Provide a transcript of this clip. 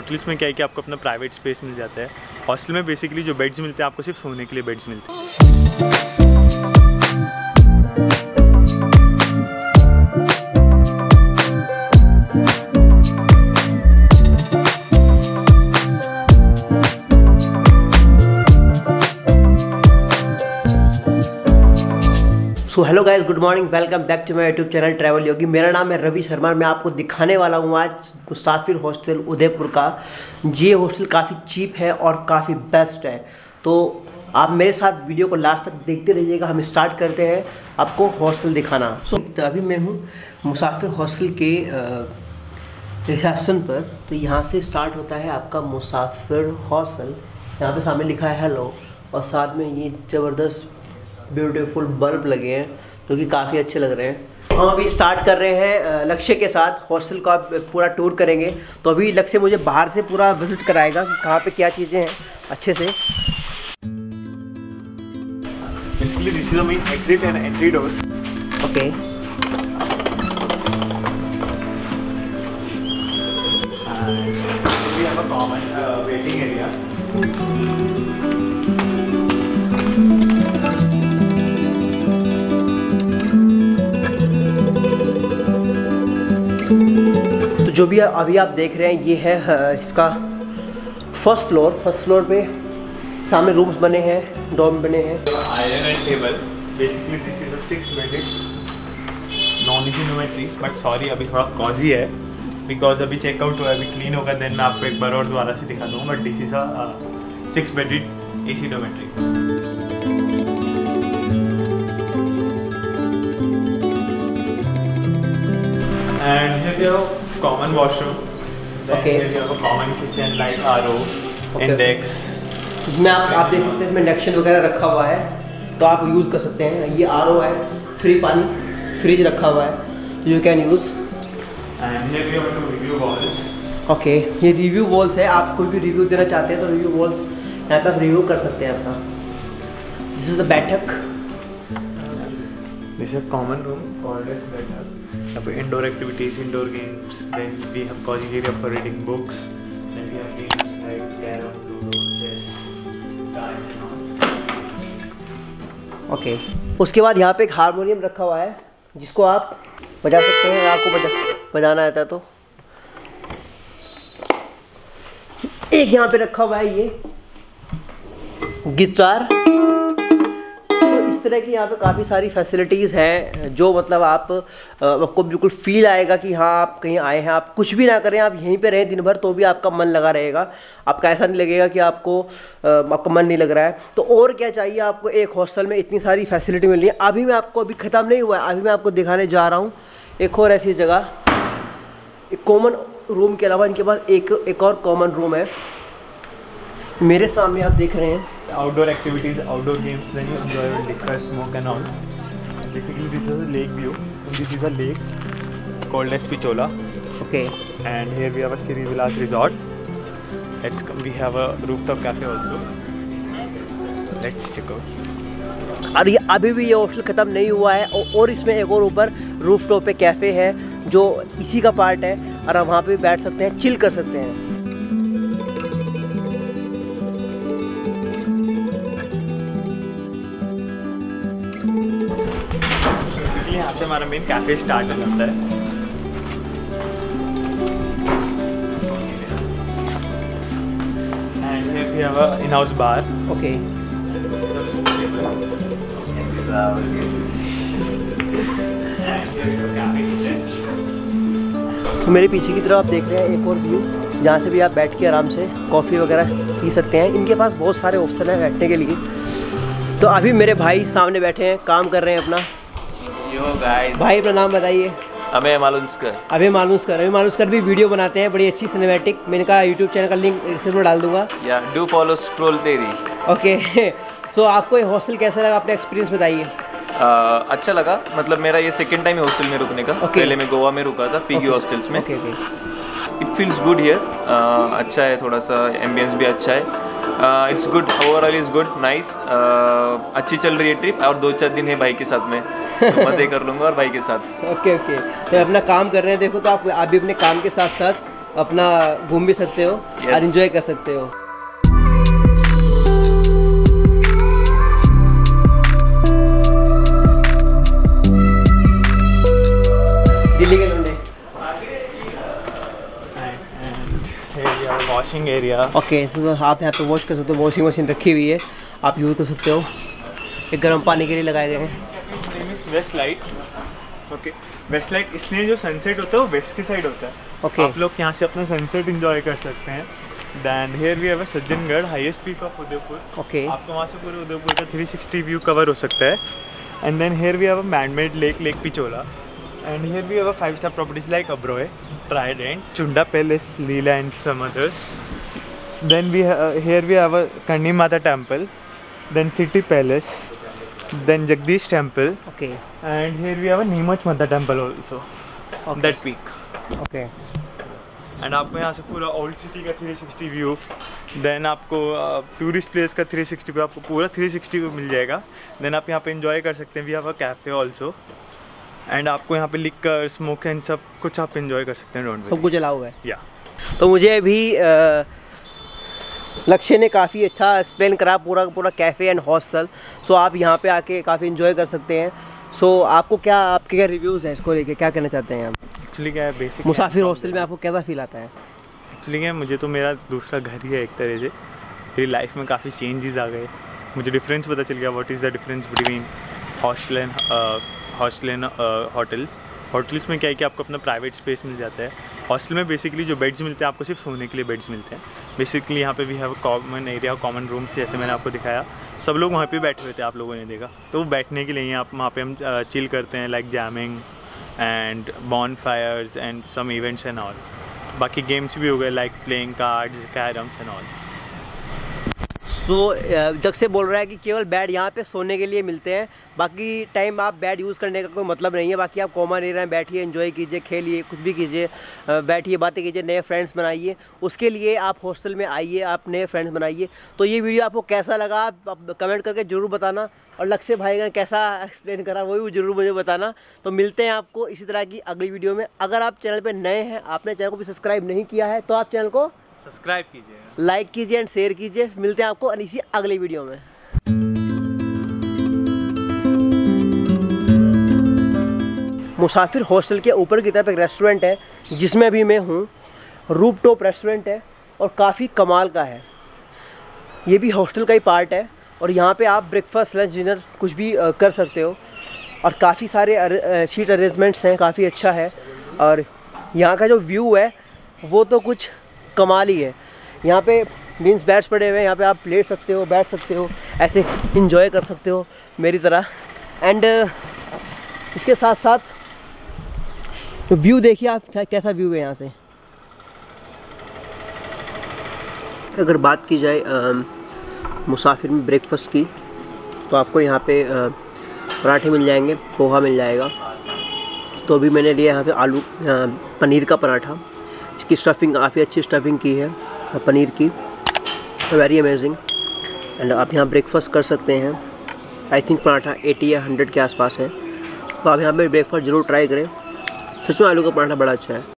Hotels में क्या है कि आपको अपना प्राइवेट स्पेस मिल जाता है। हॉस्टल में बेसिकली जो बेड्स मिलते हैं आपको सिर्फ सोने के लिए बेड्स मिलते हैं। So hello guys, good morning, welcome back to my YouTube channel Travel Yogi. मेरा नाम है रवि शर्मा। मैं आपको दिखाने वाला हूँ आज मुसाफिर हॉस्टल उदयपुर का। ये हॉस्टल काफ़ी चीप है और काफ़ी बेस्ट है, तो आप मेरे साथ वीडियो को लास्ट तक देखते रहिएगा। हम स्टार्ट करते हैं आपको हॉस्टल दिखाना। तो अभी मैं हूँ मुसाफिर हॉस्टल के रिसेप्शन पर। तो यहाँ से स्टार्ट होता है आपका मुसाफिर हॉस्टल। यहाँ पे सामने लिखा है हेलो, और साथ में ये ज़बरदस्त ब्यूटीफुल बल्ब लगे हैं जो कि काफ़ी अच्छे लग रहे हैं। हम अभी स्टार्ट कर रहे हैं लक्ष्य के साथ। हॉस्टल का पूरा टूर करेंगे। तो अभी लक्ष्य मुझे बाहर से पूरा विजिट कराएगा कि कहाँ पे क्या चीज़ें हैं अच्छे से। Basically, this is the main exit and entry doors. Okay. We have a common waiting area. तो जो भी अभी आप देख रहे हैं ये है इसका फर्स्ट फ्लोर। फर्स्ट फ्लोर पे सामने रूम्स बने हैं, डॉर्म बने हैं। Iron and table. Basically, this is a 6-bedded non-dormitory. But sorry, अभी थोड़ा कॉजी है because अभी चेकआउट हुआ है, अभी क्लीन होगा, देन मैं आपको एक बार और दोबारा से दिखा दूँगा। But this is a 6-bedded AC dormitory. And here we have a common washroom. Then Okay. here we have a common kitchen like RO, Okay. index. इसमें आप देख सकते हैं, इसमें इंडक्शन वगैरह रखा हुआ है, तो आप यूज़ कर सकते हैं। ये RO है, फ्री पानी, फ्रिज रखा हुआ है, you can use. And here we have two review walls. Okay, ये रिव्यू वॉल्स है। आप कोई भी रिव्यू देना चाहते हैं तो रिव्यू वॉल्स यहाँ पे आप रिव्यू कर सकते हैं अपना। This is the baithak. This is a common room called as bedroom. यहाँ पे indoor activities, indoor games. Then we have cozy area for reading books. Then we have games like carom, ludo, chess, cards and all. Okay, उसके बाद यहाँ पे एक harmonium रखा हुआ है जिसको आप बजा सकते हैं, आपको बजाना आता है तो। एक यहाँ पे रखा हुआ है ये गिटार। तो इस तरह की यहाँ पे काफ़ी सारी फैसिलिटीज़ हैं जो मतलब आपको बिल्कुल फील आएगा कि हाँ आप कहीं आए हैं। आप कुछ भी ना करें, आप यहीं पे रहें दिन भर तो भी आपका मन लगा रहेगा। आपका ऐसा नहीं लगेगा कि आपका मन नहीं लग रहा है। तो और क्या चाहिए आपको एक हॉस्टल में, इतनी सारी फैसिलिटी मिल रही है। अभी ख़त्म नहीं हुआ है, अभी मैं आपको दिखाने जा रहा हूँ एक और ऐसी जगह। एक कॉमन रूम के अलावा इनके पास एक और कॉमन रूम है। मेरे सामने आप देख रहे हैं Outdoor activities, outdoor games. Then you enjoy with liquor, smoke and all. Basically, this is a lake view. This is a lake called as Pichola. Okay. And here we have a Shri Vilas resort. We have a rooftop cafe also. Let's check out. और ये अभी भी ये hostel ख़त्म नहीं हुआ है, और इसमें एक और ऊपर रूफटॉप पे कैफ़े है जो इसी का पार्ट है, और आप वहाँ पे बैठ सकते हैं, चिल कर सकते हैं। यहाँ से हमारा मेन कैफे स्टार्ट हो जाता है। And here we have a in-house bar. Okay. तो मेरे पीछे की तरफ आप देख रहे हैं एक और व्यू, जहाँ से भी आप बैठ के आराम से कॉफ़ी वगैरह पी सकते हैं। इनके पास बहुत सारे ऑप्शन हैं बैठने के लिए। तो अभी मेरे भाई सामने बैठे हैं, काम कर रहे हैं अपना। यो गाइस, भाई अपना नाम बताइए। अभय मालुंस्कर। अभय मालुंस्कर भी वीडियो बनाते हैं, बड़ी अच्छी सिनेमैटिक। मैंने कहा यूट्यूब चैनल का लिंक डिस्क्रिप्शन में डाल दूंगा। या डू फॉलो स्ट्रोल तेरी। ओके। सो आपको ये हॉस्टल कैसा लगा, अपना एक्सपीरियंस बताइए। अच्छा लगा। मतलब मेरा ये सेकंड टाइम है हॉस्टल में रुकने का। पहले मैं गोवा में रुका था पीगी हॉस्टल्स में। It feels good here. अच्छा है, थोड़ा सा एम्बियंस भी अच्छा है। It's good, overall is good, nice. अच्छी चल रही है ट्रिप, और 2-4 दिन है भाई के साथ में, तो मज़े कर लूँगा और भाई के साथ। ओके। तो अपना काम कर रहे हैं, देखो तो आप भी अपने काम के साथ साथ अपना घूम भी सकते हो और एंजॉय कर सकते हो। दिल्ली के लोंडे। Washing area. ओके, तो आप यहाँ पे वॉश कर सकते हो, वॉशिंग मशीन रखी हुई है, आप यूज़ कर सकते हो। एक गर्म पानी के लिए लगाए गए हैं। West light. Okay, west light इसलिए जो सनसेट होता है वो वेस्ट की साइड होता है। ओके, आप लोग यहाँ से अपना सनसेट एंजॉय कर सकते हैं। Then here we have Sajjangarh, highest peak of Udaipur. Okay, आपको वहाँ से पूरे उदयपुर का 360 व्यू कवर हो सकता है। And then here we have man made lake, lake Pichola. And here we have 5-star properties like Abroy, Trident, Chunda Palace, Leela and some others. Then here we have a Karni Mata temple, then City Palace, then Jagdish temple. Okay, And here we have a Neemach Mata temple also. Okay. That peak. Okay. And आपको यहाँ से पूरा old city का 360 view, then आपको tourist place का 360 view, आपको पूरा 360 view मिल जाएगा। देन आप यहाँ पे एंजॉय कर सकते हैं। We have a cafe also, and आपको यहाँ पे लिकर, स्मोक एंड सब कुछ आप एंजॉय कर सकते हैं। सब कुछ अलाउ है। या तो मुझे भी लक्ष्य ने काफ़ी अच्छा एक्सप्लेन करा पूरा पूरा कैफ़े एंड हॉस्टल। सो आप यहाँ पे आके काफ़ी एंजॉय कर सकते हैं। सो आपको क्या, आपके क्या रिव्यूज़ हैं इसको लेके, क्या कहना चाहते हैं आप? एक्चुअली क्या है, बेसिक मुसाफिर हॉस्टल में आपको कैसा फील आता है? एक्चुअली क्या है, मुझे तो मेरा दूसरा घर ही है एक तरह से। मेरी लाइफ में काफ़ी चेंजेस आ गए, मुझे डिफरेंस पता चल गया। What is the difference between hostel and hotels में क्या है कि आपको अपना प्राइवेट स्पेस मिल जाता है। हॉस्टल में बेसिकली जो बेड्स मिलते हैं, आपको सिर्फ सोने के लिए बेड्स मिलते हैं। बेसिकली यहाँ पे भी have common area, common rooms, जैसे मैंने आपको दिखाया। सब लोग वहाँ पे बैठे हुए थे, आप लोगों ने देखा। तो बैठने के लिए आप वहाँ पे हम चिल करते हैं, like jamming and bonfires and some events and all. बाकी गेम्स भी हो गए, like playing cards, carroms and all. तो जग से बोल रहा है कि केवल बेड यहाँ पे सोने के लिए मिलते हैं, बाकी टाइम आप बेड यूज़ करने का कोई मतलब नहीं है। बाकी आप कॉमन एरिया में बैठिए, एंजॉय कीजिए, खेलिए, कुछ भी कीजिए, बैठिए, बातें कीजिए, नए फ्रेंड्स बनाइए। उसके लिए आप हॉस्टल में आइए, आप नए फ्रेंड्स बनाइए। तो ये वीडियो आपको कैसा लगा आप कमेंट करके ज़रूर बताना, और लक्ष्य भाई ने कैसा एक्सप्लेन करा वो भी ज़रूर मुझे बताना। तो मिलते हैं आपको इसी तरह की अगली वीडियो में। अगर आप चैनल पर नए हैं, आपने चैनल को भी सब्सक्राइब नहीं किया है, तो आप चैनल को सब्सक्राइब कीजिए, लाइक कीजिए एंड शेयर कीजिए। मिलते हैं आपको इसी अगली वीडियो में। मुसाफिर हॉस्टल के ऊपर की तरफ एक रेस्टोरेंट है जिसमें भी मैं हूँ। रूफ टॉप रेस्टोरेंट है और काफ़ी कमाल का है। ये भी हॉस्टल का ही पार्ट है और यहाँ पे आप ब्रेकफास्ट, लंच, डिनर कुछ भी कर सकते हो। और काफ़ी सारे सीट अरेंजमेंट्स हैं, काफ़ी अच्छा है। और यहाँ का जो व्यू है वो तो कुछ कमाल ही है। यहाँ पे मीन्स बेड्स पड़े हुए हैं, यहाँ पे आप लेट सकते हो, बैठ सकते हो, ऐसे इंजॉय कर सकते हो मेरी तरह। एंड इसके साथ साथ तो व्यू देखिए आप, कैसा व्यू है यहाँ से। अगर बात की जाए मुसाफिर में ब्रेकफास्ट की, तो आपको यहाँ पे पराठे मिल जाएंगे, पोहा मिल जाएगा। तो अभी मैंने लिया यहाँ पे आलू पनीर का पराठा। इसकी स्टफिंग काफ़ी अच्छी स्टफिंग की है पनीर की, वेरी अमेजिंग। एंड आप यहाँ ब्रेकफास्ट कर सकते हैं। आई थिंक पराठा 80 या 100 के आसपास है। तो आप यहाँ पे ब्रेकफास्ट ज़रूर ट्राई करें। सच में आलू का पराठा बड़ा अच्छा है।